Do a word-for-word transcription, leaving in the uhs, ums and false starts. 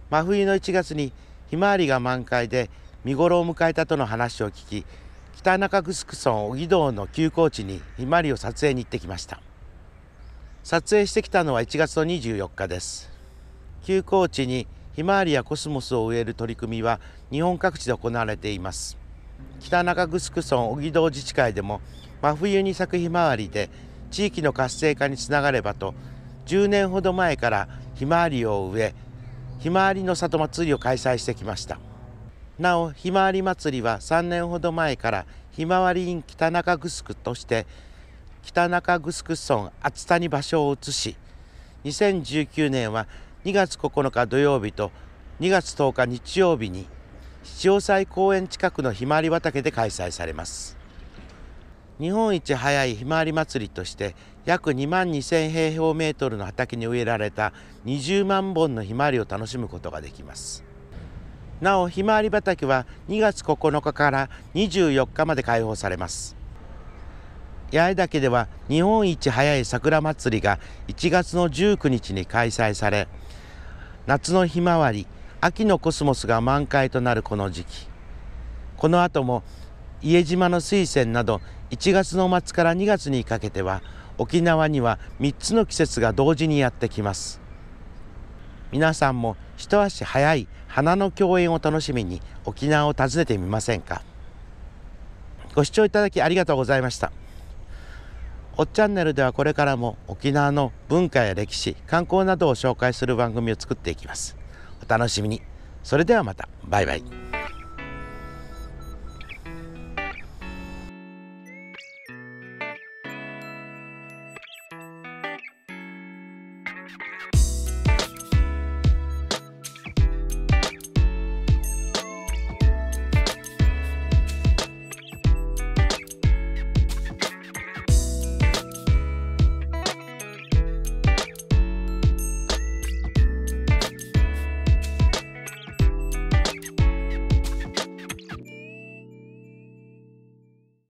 真冬のいちがつにひまわりが満開で見頃を迎えたとの話を聞き、北中城村小木道の休耕地にひまわりを撮影に行ってきました。撮影してきたのはいちがつのにじゅうよっかです。休耕地にひまわりやコスモスを植える取り組みは日本各地で行われています。北中城村小木道自治会でも真冬に咲くひまわりで地域の活性化につながればと、じゅうねんほど前からひまわりを植え、ひまわりの里祭りを開催してきました。なお、ひまわり祭りはさんねんほど前からひまわり in 北中城として北中城村熱田に場所を移し、にせんじゅうきゅうねんはにがつここのか土曜日とにがつとおか日曜日に七葉祭公園近くのひまわり畑で開催されます。日本一早いひまわり祭りとして約にまんにせんへいひょうメートルの畑に植えられたにじゅうまんぼんのひまわりを楽しむことができます。なお、ひまわり畑はにがつここのかからにじゅうよっかまで開放されます。八重岳では日本一早い桜祭りがいちがつのじゅうくにちに開催され、夏のひまわり、秋のコスモスが満開となるこの時期、この後も伊江島の水仙などいちがつの末からにがつにかけては沖縄にはみっつの季節が同時にやってきます。皆さんも一足早い花の共演を楽しみに沖縄を訪ねてみませんか。ご視聴いただきありがとうございました。おっチャンネルではこれからも沖縄の文化や歴史、観光などを紹介する番組を作っていきます。お楽しみに。それではまた。バイバイ。